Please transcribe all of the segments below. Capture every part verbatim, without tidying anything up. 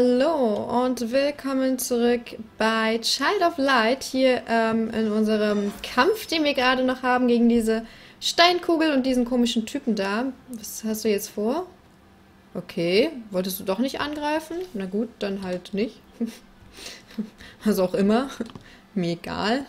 Hallo und willkommen zurück bei Child of Light, hier ähm, in unserem Kampf, den wir gerade noch haben gegen diese Steinkugel und diesen komischen Typen da. Was hast du jetzt vor? Okay, wolltest du doch nicht angreifen? Na gut, dann halt nicht. Was auch immer. Mir egal.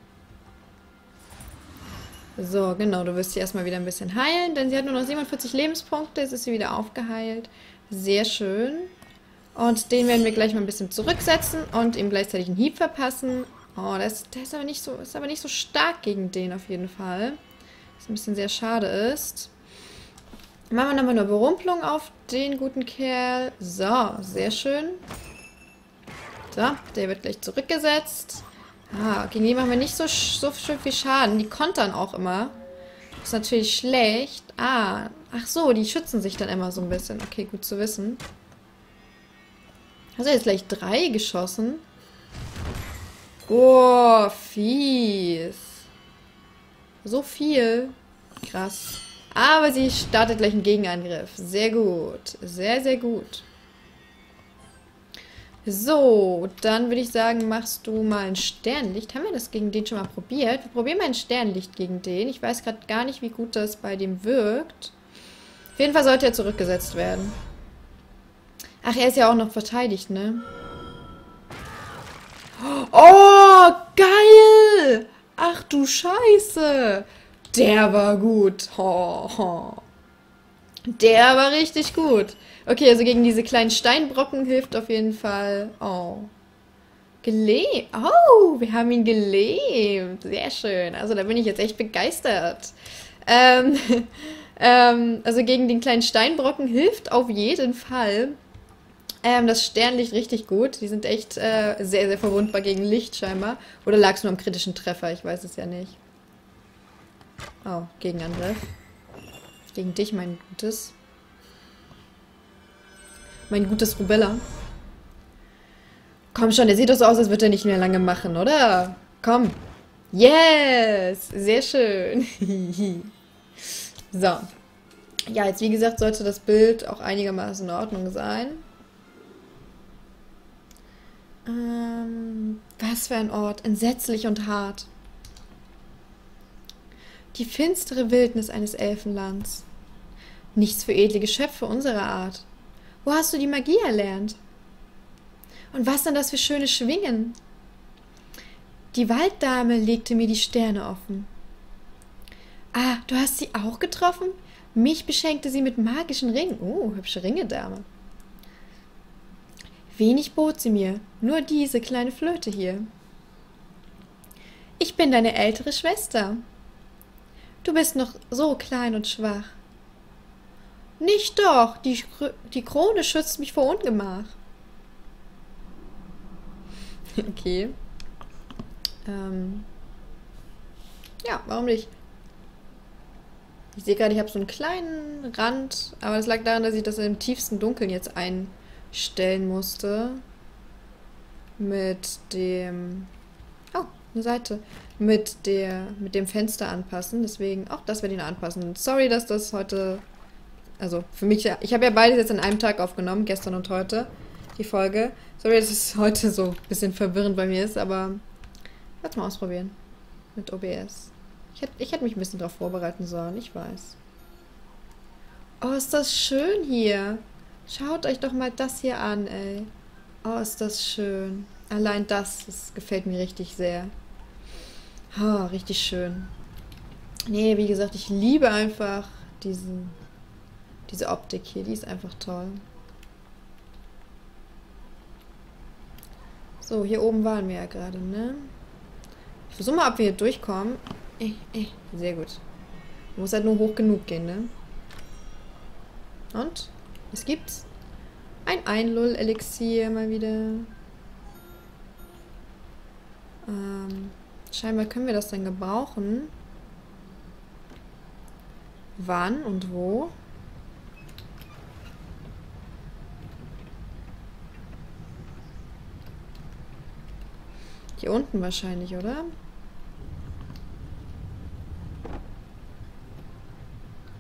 So, genau, du wirst sie erstmal wieder ein bisschen heilen, denn sie hat nur noch siebenundvierzig Lebenspunkte, jetzt ist sie wieder aufgeheilt. Sehr schön. Und den werden wir gleich mal ein bisschen zurücksetzen und ihm gleichzeitig einen Hieb verpassen. Oh, der ist, der ist aber nicht so, ist aber nicht so stark gegen den auf jeden Fall. Was ein bisschen sehr schade ist. Machen wir nochmal eine Überrumpelung auf den guten Kerl. So, sehr schön. So, der wird gleich zurückgesetzt. Ah, gegen die machen wir nicht so, so schön viel Schaden. Die kontern auch immer. Das ist natürlich schlecht. Ah, ach so, die schützen sich dann immer so ein bisschen. Okay, gut zu wissen. Hast du jetzt gleich drei geschossen? Oh, fies. So viel. Krass. Aber sie startet gleich einen Gegenangriff. Sehr gut. Sehr, sehr gut. So, dann würde ich sagen, machst du mal ein Sternlicht. Haben wir das gegen den schon mal probiert? Wir probieren mal ein Sternlicht gegen den. Ich weiß gerade gar nicht, wie gut das bei dem wirkt. Auf jeden Fall sollte er zurückgesetzt werden. Ach, er ist ja auch noch verteidigt, ne? Oh, geil! Ach du Scheiße! Der war gut. Ho, ho. Der war richtig gut. Okay, also gegen diese kleinen Steinbrocken hilft auf jeden Fall. Oh. Gelebt. Oh, wir haben ihn gelebt. Sehr schön. Also da bin ich jetzt echt begeistert. Ähm, ähm, also gegen den kleinen Steinbrocken hilft auf jeden Fall ähm, das Sternlicht richtig gut. Die sind echt äh, sehr, sehr verwundbar gegen Licht scheinbar. Oder lag es nur am kritischen Treffer? Ich weiß es ja nicht. Oh, Gegenangriff. Gegen dich, mein Gutes. Mein gutes Rubella. Komm schon, der sieht doch so aus, als würde er nicht mehr lange machen, oder? Komm. Yes! Sehr schön. So. Ja, jetzt wie gesagt, sollte das Bild auch einigermaßen in Ordnung sein. Ähm, was für ein Ort. Entsetzlich und hart. Die finstere Wildnis eines Elfenlands. Nichts für edle Geschöpfe unserer Art. Wo hast du die Magie erlernt? Und was sind das für schöne Schwingen? Die Walddame legte mir die Sterne offen. Ah, du hast sie auch getroffen? Mich beschenkte sie mit magischen Ringen. Oh, hübsche Ringe, Dame. Wenig bot sie mir, nur diese kleine Flöte hier. Ich bin deine ältere Schwester. Du bist noch so klein und schwach. Nicht doch, die, die Krone schützt mich vor Ungemach. Okay. Ähm. Ja, warum nicht? Ich sehe gerade, ich habe so einen kleinen Rand, aber das lag daran, dass ich das im tiefsten Dunkeln jetzt einstellen musste. Mit dem... Oh, eine Seite. Mit der, mit dem Fenster anpassen. Deswegen, auch das werde ich noch anpassen. Sorry, dass das heute... Also für mich, ich habe ja beides jetzt an einem Tag aufgenommen, gestern und heute, die Folge. Sorry, dass es heute so ein bisschen verwirrend bei mir ist, aber ich werde es mal ausprobieren mit O B S. Ich hätte ich hätt mich ein bisschen darauf vorbereiten sollen, ich weiß. Oh, ist das schön hier. Schaut euch doch mal das hier an, ey. Oh, ist das schön. Allein das, das gefällt mir richtig sehr. Oh, richtig schön. Nee, wie gesagt, ich liebe einfach diesen... Diese Optik hier, die ist einfach toll. So, hier oben waren wir ja gerade, ne? Ich versuche mal, ob wir hier durchkommen. Eh, eh, sehr gut. Muss halt nur hoch genug gehen, ne? Und? Was gibt's? Ein Einlull-Elixier mal wieder. Ähm, scheinbar können wir das dann gebrauchen. Wann und wo? Hier unten wahrscheinlich, oder?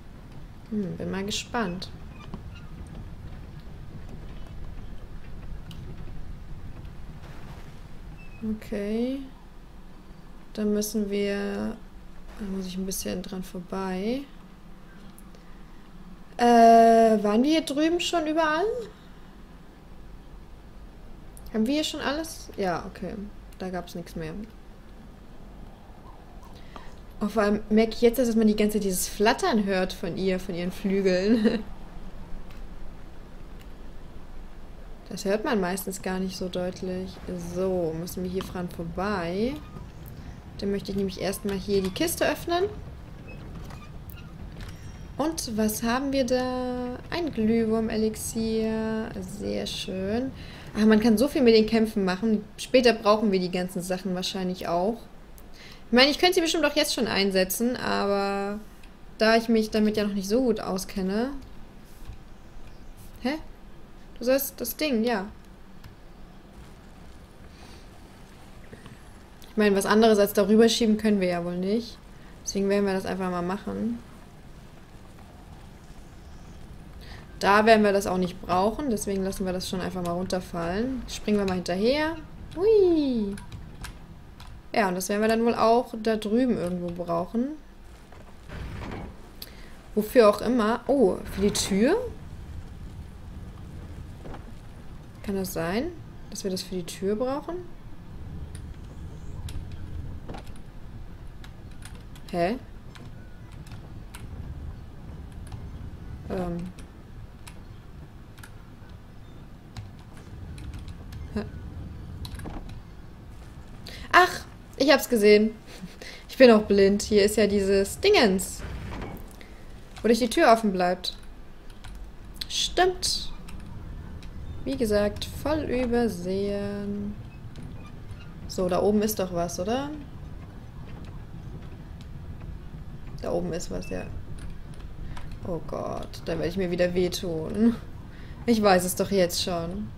Hm, bin mal gespannt. Okay. Dann müssen wir... Da muss ich ein bisschen dran vorbei. Äh, waren wir hier drüben schon überall? Haben wir hier schon alles? Ja, okay. Da gab es nichts mehr. Oh, vor allem merke ich jetzt, dass man die ganze Zeit dieses Flattern hört von ihr, von ihren Flügeln. Das hört man meistens gar nicht so deutlich. So, müssen wir hier dran vorbei. Dann möchte ich nämlich erstmal hier die Kiste öffnen. Und was haben wir da? Ein Glühwurm-Elixier. Sehr schön. Ach, man kann so viel mit den Kämpfen machen. Später brauchen wir die ganzen Sachen wahrscheinlich auch. Ich meine, ich könnte sie bestimmt auch jetzt schon einsetzen, aber da ich mich damit ja noch nicht so gut auskenne... Hä? Du sollst das Ding, ja. Ich meine, was anderes als darüber schieben können wir ja wohl nicht. Deswegen werden wir das einfach mal machen. Da werden wir das auch nicht brauchen, deswegen lassen wir das schon einfach mal runterfallen. Springen wir mal hinterher. Hui! Ja, und das werden wir dann wohl auch da drüben irgendwo brauchen. Wofür auch immer. Oh, für die Tür? Kann das sein, dass wir das für die Tür brauchen? Hä? Ähm. Hä? Ach, ich hab's gesehen. Ich bin auch blind. Hier ist ja dieses Dingens. Wodurch die Tür offen bleibt. Stimmt. Wie gesagt, voll übersehen. So, da oben ist doch was, oder? Da oben ist was, ja. Oh Gott, da werde ich mir wieder wehtun. Ich weiß es doch jetzt schon.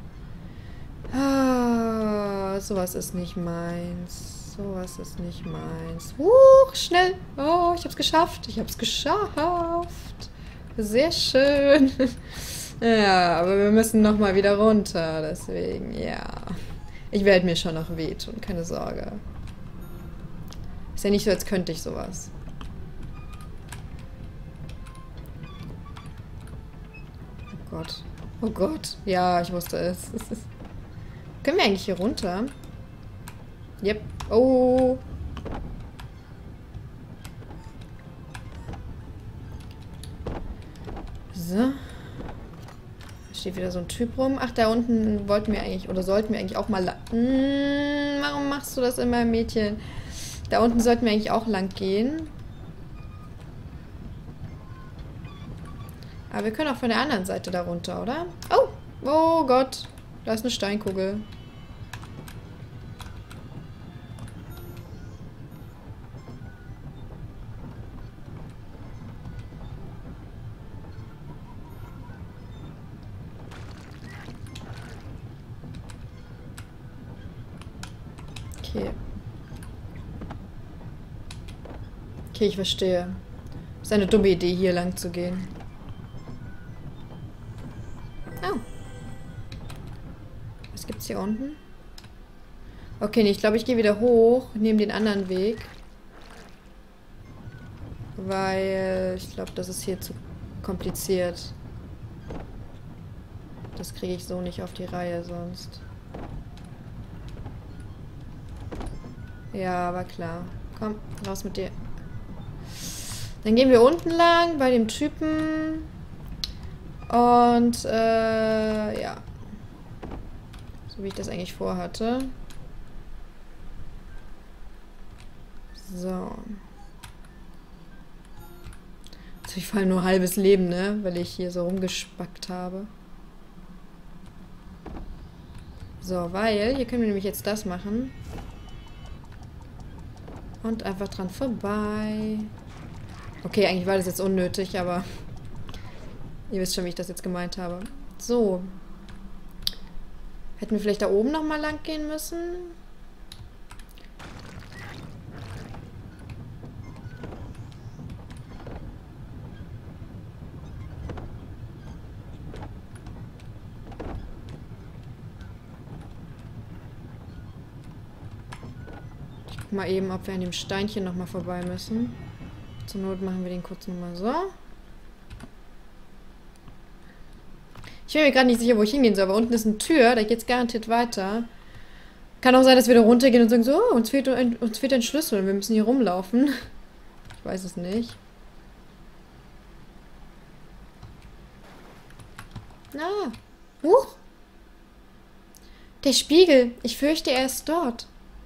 Ah, sowas ist nicht meins. Sowas ist nicht meins. Huch, schnell. Oh, ich hab's geschafft. Ich hab's geschafft. Sehr schön. Ja, aber wir müssen nochmal wieder runter. Deswegen, ja. Ich werde mir schon noch wehtun. Keine Sorge. Ist ja nicht so, als könnte ich sowas. Oh Gott. Oh Gott. Ja, ich wusste es. Können wir eigentlich hier runter? Yep. Oh. So. Da steht wieder so ein Typ rum. Ach, da unten wollten wir eigentlich, oder sollten wir eigentlich auch mal lang... Hm, warum machst du das immer, Mädchen? Da unten sollten wir eigentlich auch lang gehen. Aber wir können auch von der anderen Seite da runter, oder? Oh! Oh Gott! Da ist eine Steinkugel. Okay. Okay, ich verstehe. Ist eine dumme Idee, hier lang zu gehen. Oh. Was gibt's hier unten? Okay, nee, ich glaube, ich gehe wieder hoch, nehme den anderen Weg. Weil ich glaube, das ist hier zu kompliziert. Das kriege ich so nicht auf die Reihe sonst. Ja, war klar. Komm, raus mit dir. Dann gehen wir unten lang bei dem Typen. Und, äh, ja. So wie ich das eigentlich vorhatte. So. Jetzt habe ich vor allem nur halbes Leben, ne? Weil ich hier so rumgespackt habe. So, weil hier können wir nämlich jetzt das machen. Und einfach dran vorbei. Okay, eigentlich war das jetzt unnötig, aber ihr wisst schon, wie ich das jetzt gemeint habe. So. Hätten wir vielleicht da oben nochmal lang gehen müssen? guck mal eben, ob wir an dem Steinchen nochmal vorbei müssen. Zur Not machen wir den kurz nochmal so. Ich bin mir gerade nicht sicher, wo ich hingehen soll, aber unten ist eine Tür, da geht es garantiert weiter. Kann auch sein, dass wir da runtergehen und sagen so, oh, uns fehlt ein, uns fehlt ein Schlüssel und wir müssen hier rumlaufen. Ich weiß es nicht. Ah. Huch. Der Spiegel. Ich fürchte, er ist dort.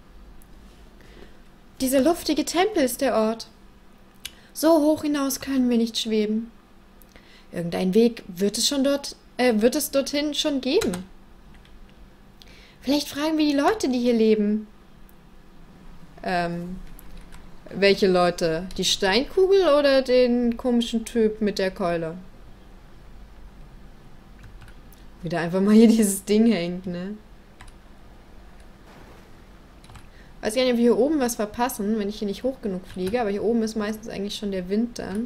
Dieser luftige Tempel ist der Ort. So hoch hinaus können wir nicht schweben. Irgendein Weg wird es schon dort, äh, wird es dorthin schon geben. Vielleicht fragen wir die Leute, die hier leben. Ähm, welche Leute? Die Steinkugel oder den komischen Typ mit der Keule? Wieder einfach mal hier dieses Ding hängt, ne? Weiß gar nicht, ob wir hier oben was verpassen, wenn ich hier nicht hoch genug fliege, aber hier oben ist meistens eigentlich schon der Wind dann.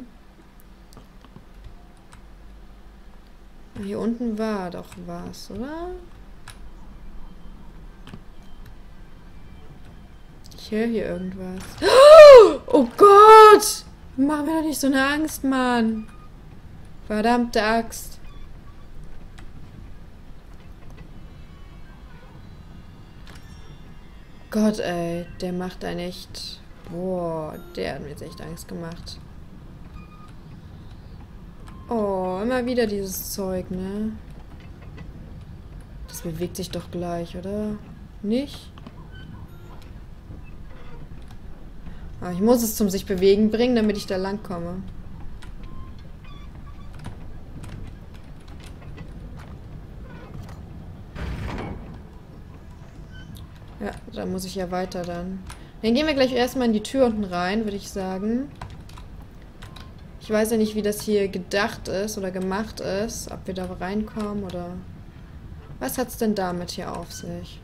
Hier unten war doch was, oder? Ich höre hier irgendwas. Oh Gott! Mach mir doch nicht so eine Angst, Mann. Verdammte Axt. Gott, ey, der macht einen echt... Boah, der hat mir jetzt echt Angst gemacht. Oh, immer wieder dieses Zeug, ne? Das bewegt sich doch gleich, oder? Nicht? Aber ich muss es zum sich bewegen bringen, damit ich da lang komme. Ja, da muss ich ja weiter dann. Dann gehen wir gleich erstmal in die Tür unten rein, würde ich sagen. Ich weiß ja nicht, wie das hier gedacht ist oder gemacht ist. Ob wir da reinkommen oder... Was hat's denn damit hier auf sich?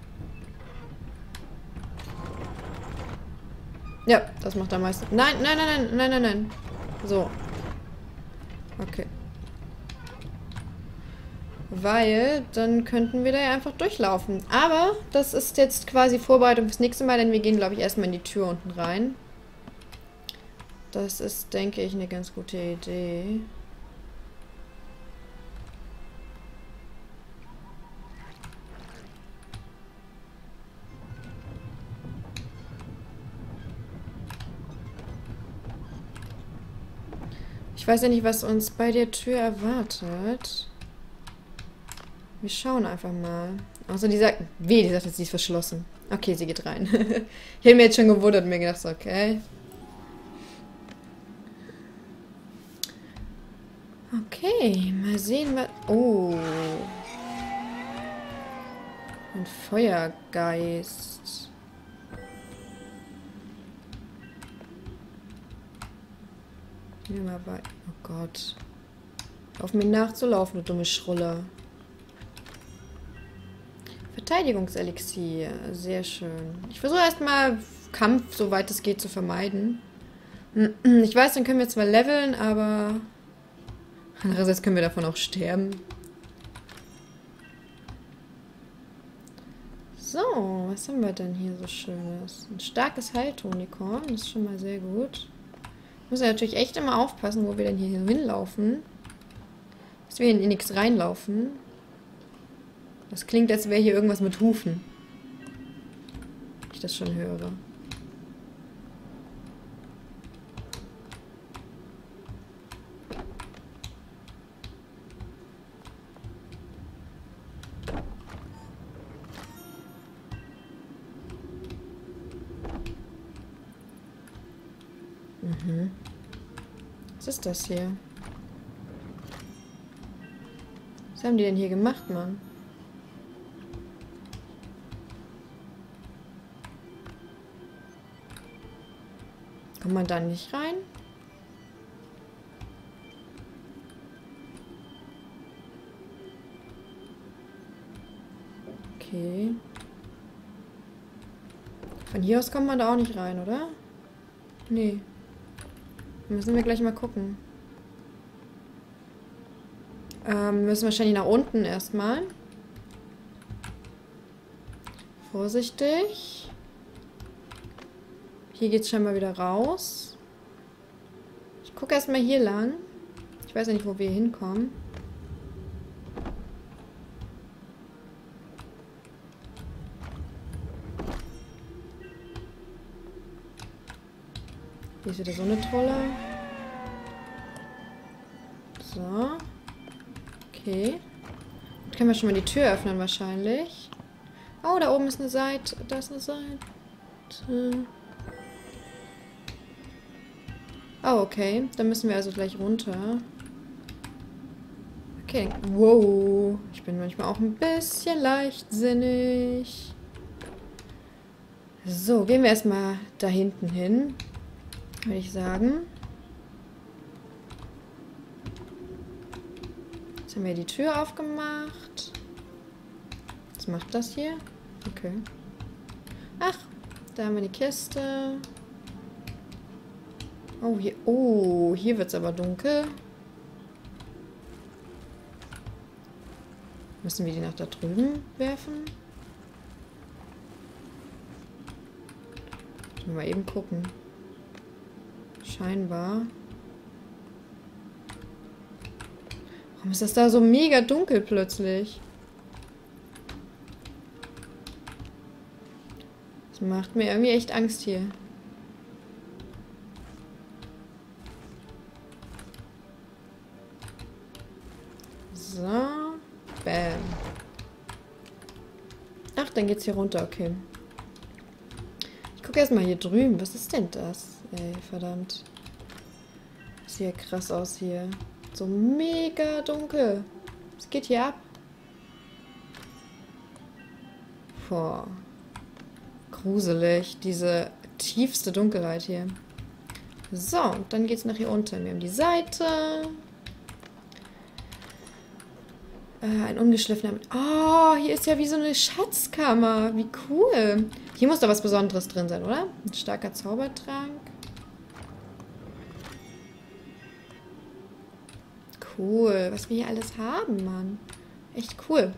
Ja, das macht am meisten... Nein, nein, nein, nein, nein, nein, nein. So. Okay. Weil dann könnten wir da ja einfach durchlaufen. Aber das ist jetzt quasi Vorbereitung fürs nächste Mal, denn wir gehen, glaube ich, erstmal in die Tür unten rein. Das ist, denke ich, eine ganz gute Idee. Ich weiß ja nicht, was uns bei der Tür erwartet. Wir schauen einfach mal. Außer die sagt... Weh, die sagt jetzt, sie ist verschlossen. Okay, sie geht rein. Ich hätte mir jetzt schon gewundert und mir gedacht, so, okay. Okay, mal sehen, was... Oh. Ein Feuergeist. Gehen wir mal weiter. Oh Gott. Auf mir nachzulaufen, du dumme Schrulle. Verteidigungselixier. Sehr schön. Ich versuche erstmal Kampf, soweit es geht, zu vermeiden. Ich weiß, dann können wir zwar leveln, aber... Andererseits können wir davon auch sterben. So, was haben wir denn hier so Schönes? Ein starkes Heiltonikorn, das ist schon mal sehr gut. Muss ja natürlich echt immer aufpassen, wo wir denn hier hinlaufen. Dass wir hier in nichts reinlaufen. Das klingt, als wäre hier irgendwas mit Hufen. Ich das schon höre. Mhm. Was ist das hier? Was haben die denn hier gemacht, Mann? Kommt man da nicht rein? Okay. Von hier aus kommt man da auch nicht rein, oder? Nee. Müssen wir gleich mal gucken. Ähm, müssen wahrscheinlich nach unten erstmal. Vorsichtig. Hier geht es scheinbar wieder raus. Ich gucke erstmal hier lang. Ich weiß ja nicht, wo wir hinkommen. Hier ist wieder so eine Trolle. So. Okay. Jetzt können wir schon mal die Tür öffnen wahrscheinlich. Oh, da oben ist eine Seite. Da ist eine Seite. Oh, okay. Dann müssen wir also gleich runter. Okay. Wow. Ich bin manchmal auch ein bisschen leichtsinnig. So, gehen wir erstmal da hinten hin. Würde ich sagen. Jetzt haben wir die Tür aufgemacht. Was macht das hier? Okay. Ach, da haben wir die Kiste. Oh, hier, oh, hier wird es aber dunkel. Müssen wir die nach da drüben werfen? Mal eben gucken. Scheinbar. Warum ist das da so mega dunkel plötzlich? Das macht mir irgendwie echt Angst hier. So. Bam. Ach, dann geht's hier runter, okay. Ich gucke erstmal hier drüben. Was ist denn das? Ey, verdammt. Sieht ja krass aus hier. So mega dunkel. Was geht hier ab? Boah. Gruselig. Diese tiefste Dunkelheit hier. So, und dann geht's nach hier unten. Wir haben die Seite. Äh, ein ungeschliffener... Oh, hier ist ja wie so eine Schatzkammer. Wie cool. Hier muss da was Besonderes drin sein, oder? Ein starker Zaubertrank. Cool. Was wir hier alles haben, Mann. Echt cool.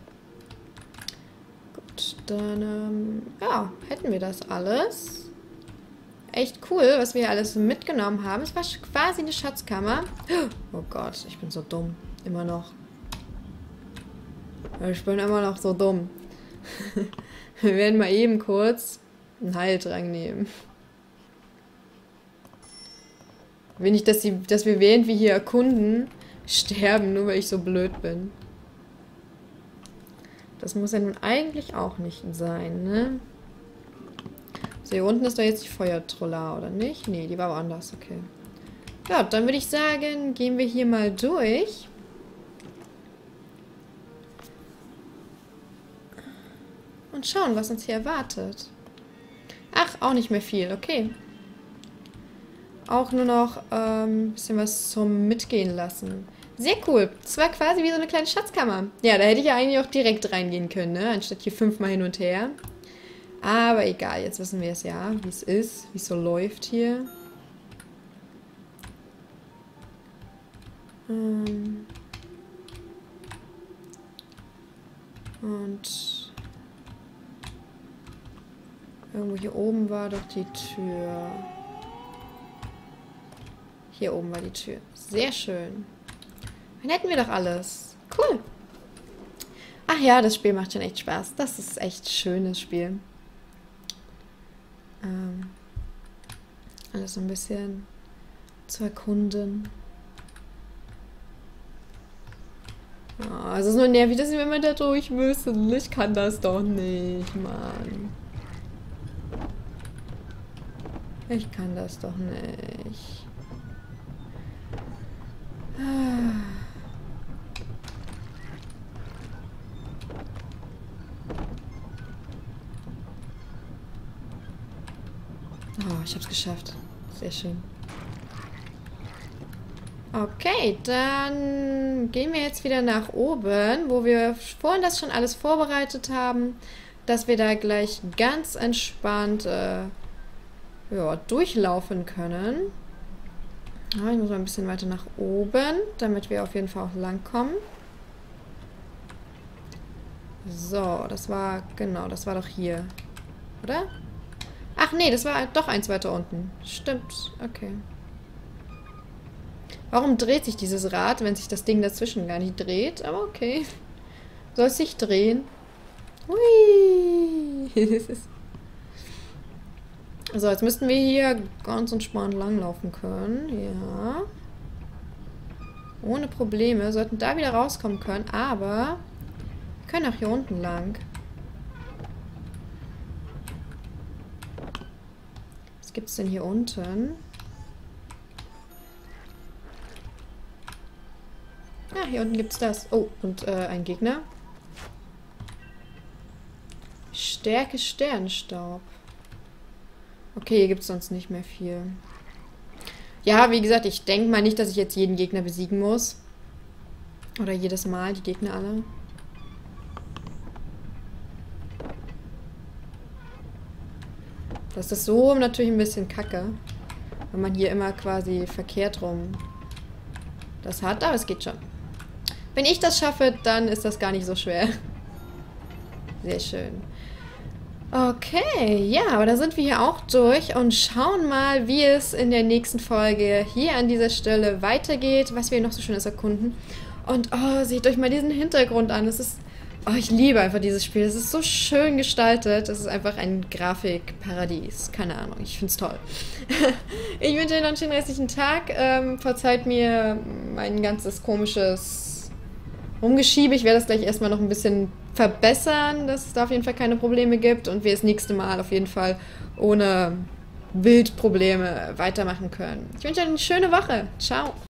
Gut, dann, ähm, ja, hätten wir das alles. Echt cool, was wir hier alles mitgenommen haben. Es war quasi eine Schatzkammer. Oh Gott, ich bin so dumm. Immer noch. Ich bin immer noch so dumm. Wir werden mal eben kurz einen Heiltrank nehmen. Will nicht, dass, die, dass wir während wir hier erkunden, sterben, nur weil ich so blöd bin. Das muss ja nun eigentlich auch nicht sein, ne? So, hier unten ist doch jetzt die Feuertroller, oder nicht? Nee, die war woanders, okay. Ja, dann würde ich sagen, gehen wir hier mal durch. Und schauen, was uns hier erwartet. Ach, auch nicht mehr viel, okay. Auch nur noch ein ähm, bisschen was zum Mitgehen lassen. Sehr cool. Das war quasi wie so eine kleine Schatzkammer. Ja, da hätte ich ja eigentlich auch direkt reingehen können, ne? Anstatt hier fünfmal hin und her. Aber egal, jetzt wissen wir es ja, wie es ist, wie es so läuft hier. Ähm und irgendwo hier oben war doch die Tür. Hier oben war die Tür. Sehr schön. Dann hätten wir doch alles. Cool. Ach ja, das Spiel macht schon echt Spaß. Das ist echt ein schönes Spiel. Ähm, alles so ein bisschen zu erkunden. Oh, es ist nur nervig, dass wir immer da durch müssen. Ich kann das doch nicht, Mann. Ich kann das doch nicht. Oh, ich hab's geschafft. Sehr schön. Okay, dann gehen wir jetzt wieder nach oben, wo wir vorhin das schon alles vorbereitet haben, dass wir da gleich ganz entspannt äh, ja, durchlaufen können. Ja, ich muss mal ein bisschen weiter nach oben, damit wir auf jeden Fall auch lang kommen. So, das war, genau, das war doch hier. Oder? Ach, Ach nee, das war doch eins weiter unten. Stimmt, okay. Warum dreht sich dieses Rad, wenn sich das Ding dazwischen gar nicht dreht? Aber okay. Soll es sich drehen? Hui. So, jetzt müssten wir hier ganz entspannt langlaufen können. Ja. Ohne Probleme. Sollten da wieder rauskommen können. Aber wir können auch hier unten lang. Was gibt's denn hier unten? Ah, hier unten gibt's das. Oh, und äh, ein Gegner. Stärke Sternstaub. Okay, hier gibt's sonst nicht mehr viel. Ja, wie gesagt, ich denke mal nicht, dass ich jetzt jeden Gegner besiegen muss. Oder jedes Mal, die Gegner alle. Das ist so natürlich ein bisschen kacke. Wenn man hier immer quasi verkehrt rum das hat, aber es geht schon. Wenn ich das schaffe, dann ist das gar nicht so schwer. Sehr schön. Okay, ja, aber da sind wir hier auch durch und schauen mal, wie es in der nächsten Folge hier an dieser Stelle weitergeht, was wir noch so Schönes erkunden. Und oh, seht euch mal diesen Hintergrund an. Das ist, oh, ich liebe einfach dieses Spiel. Es ist so schön gestaltet. Es ist einfach ein Grafikparadies. Keine Ahnung, ich finde es toll. Ich wünsche euch noch einen schönen restlichen Tag. Ähm, verzeiht mir mein ganzes komisches Rumgeschiebe. Ich werde das gleich erstmal noch ein bisschen verbessern, dass es da auf jeden Fall keine Probleme gibt und wir das nächste Mal auf jeden Fall ohne Wildprobleme weitermachen können. Ich wünsche euch eine schöne Woche. Ciao.